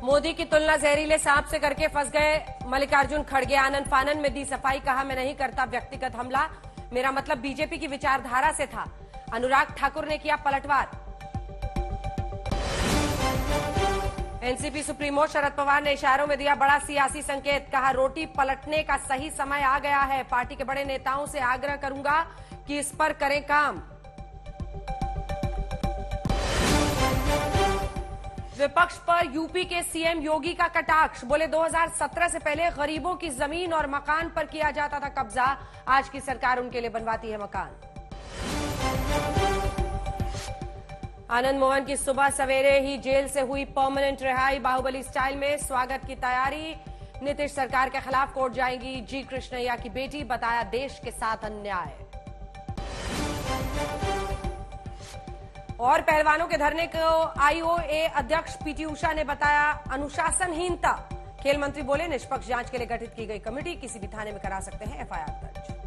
मोदी की तुलना जहरीले सांप से करके फंस गए मल्लिकार्जुन खड़गे। आनन फानन में दी सफाई, कहा मैं नहीं करता व्यक्तिगत हमला, मेरा मतलब बीजेपी की विचारधारा से था। अनुराग ठाकुर ने किया पलटवार। एनसीपी सुप्रीमो शरद पवार ने इशारों में दिया बड़ा सियासी संकेत, कहा रोटी पलटने का सही समय आ गया है। पार्टी के बड़े नेताओं से आग्रह करूंगा कि इस पर करें काम। विपक्ष पर यूपी के सीएम योगी का कटाक्ष, बोले 2017 से पहले गरीबों की जमीन और मकान पर किया जाता था कब्जा, आज की सरकार उनके लिए बनवाती है मकान। आनंद मोहन की सुबह सवेरे ही जेल से हुई परमानेंट रिहाई, बाहुबली स्टाइल में स्वागत की तैयारी। नीतीश सरकार के खिलाफ कोर्ट जाएंगी जी कृष्णैया की बेटी, बताया देश के साथ अन्याय। और पहलवानों के धरने को आईओए अध्यक्ष पीटी उषा ने बताया अनुशासनहीनता। खेल मंत्री बोले निष्पक्ष जांच के लिए गठित की गई कमेटी, किसी भी थाने में करा सकते हैं एफआईआर दर्ज।